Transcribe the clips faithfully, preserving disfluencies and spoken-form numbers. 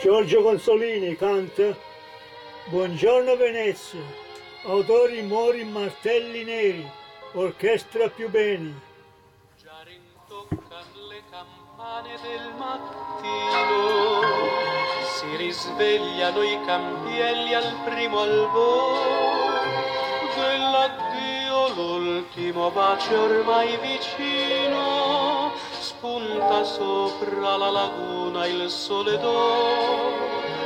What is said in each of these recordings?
Giorgio Consolini canta Buongiorno Venezia, autori Mori Martelli Neri, orchestra Più Beni. Già rintoccan le campane del mattino, si risvegliano i campielli al primo albor dell'addio, l'ultimo bacio ormai vicino, spunta sopra la laguna il sole d'oro.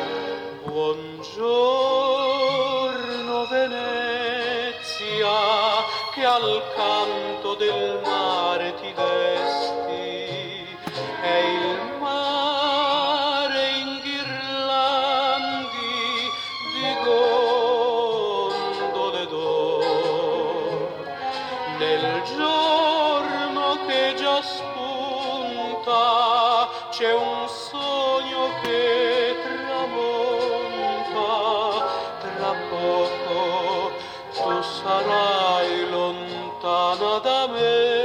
Buongiorno Venezia, che al canto del mare ti desti, e il mare in ghirlandi di gondole d'oro. Nel giorno che già spunta c'è un sogno che tramonta, tra poco tu sarai lontana da me.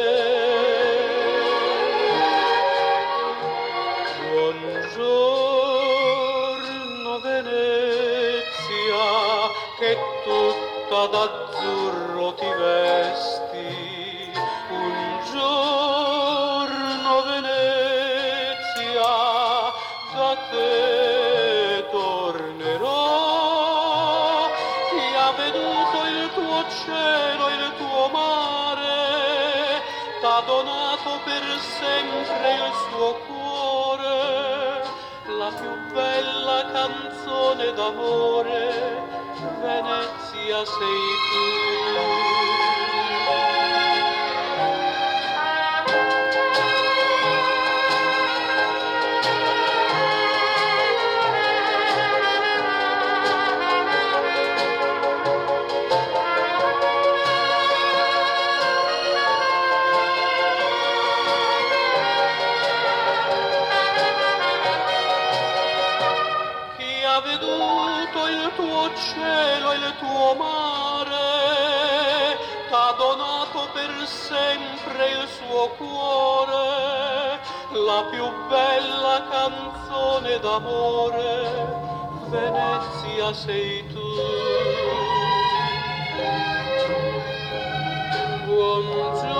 Buongiorno Venezia, che tutta d'azzurro ti vesti. Un giorno Venezia, da te tornerò. Chi ha veduto il tuo cielo, il tuo mare, t'ha donato per sempre il suo cuore, la più bella canzone d'amore, Venezia sei tu. Ha veduto il tuo cielo e il tuo mare, t'ha donato per sempre il suo cuore, la più bella canzone d'amore, Venezia sei tu. Buongiorno